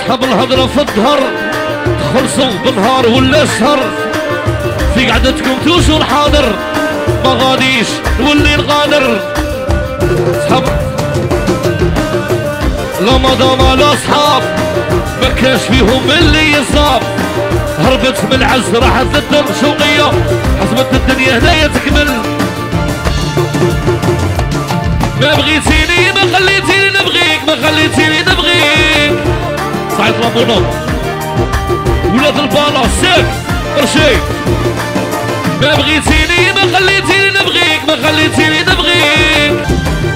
صحاب الهضرة في الظهر تخلصوا بالنهار ولا سهر، في قعدتكم توجور حاضر ما غاديش نولي نغادر. صحاب لا مدام لا صحاب ما كاش فيهم اللي يصاب، هربت من العز راحت للدم شوقية، حسبت الدنيا هنايا تكمل. ما بغيتيني ما خليتيني نبغيك، ما خليتيني نبغيك. صعيد لابونو ولاد البالا ساك رشيد. ما بغيتيني ما خليتيني نبغيك، ما خليتيني نبغيك.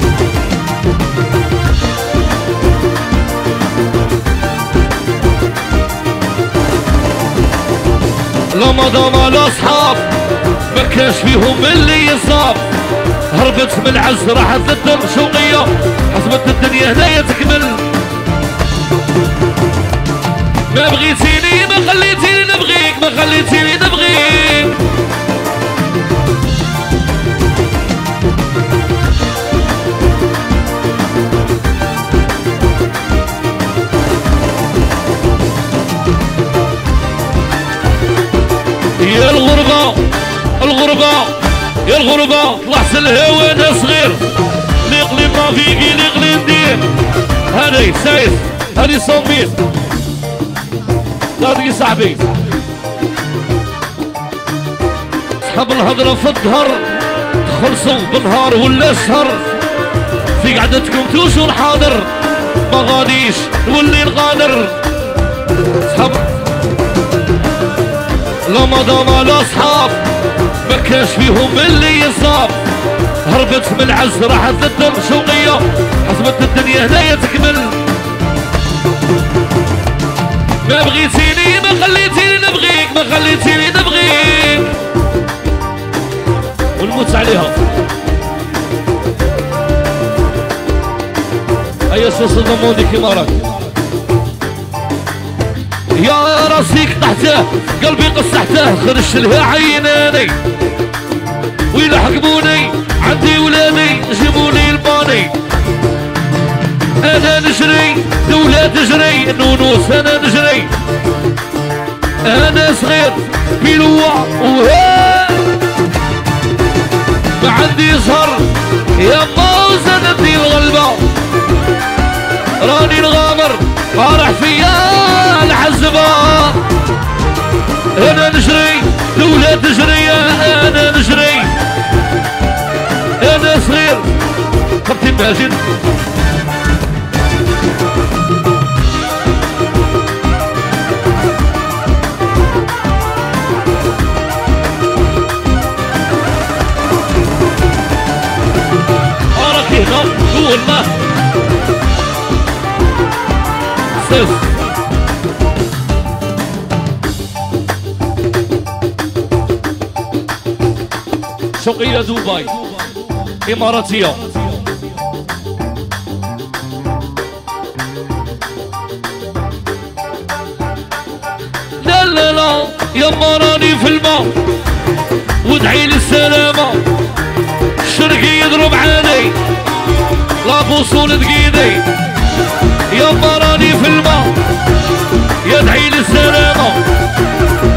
لا مدام لا صحاب ما كاش فيهم اللي يصاب، هربت من العز راحت للدم شوقية، حسبت الدنيا هنايا تكمل. ما بغيتيني ما خليتيني نبغيك، ما خليتيني نبغيك. يا الغربة الغربة يا الغربة طلعت الهوا انا صغير، نقلب ما فيكي نقلب ندير. هاني سعيد هاني صوميت صادقي صاحبي. صحاب الهضرة في الظهر تخلصوا بالنهار ولا سهر، في قعدتكم توجور حاضر ما غاديش نولي نغادر. صحاب لا مدام لا صحاب ما كاش فيهم اللي يصاب، هربت من العز راحت للدم شوقية، حسبت الدنيا هنايا تكمل. ما بغيتيني ما خليتيني نبغيك، ما خليتيني نبغيك. ونموت عليها هيا صوص ضموني كيما راك. يا راسيك تحته قلبي قصحته، خرجت لها عيناني ويلحقوني عندي ولادي جيبوني الباني. انا نجري دولة تجري نونوس، انا نجري انا صغير بلوع وها ما عندي زهر يا موز انا ندي الغلبة، راني نغامر طارح فيا العزبة. انا نجري دولة تجري انا نجري انا صغير خبتي ماجد. راكي هنا قول ما سيف شوقية دبي إماراتية. لا لا لا يما راني في الماء وادعي لي السلامة، الشرقي يضرب عاني لا بوصول دقيدي. يما راني في الماء يدعي لي السلامة،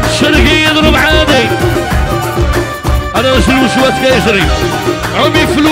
الشرقي يضرب عاني. انا شنو شوات كيجري عمي فلوس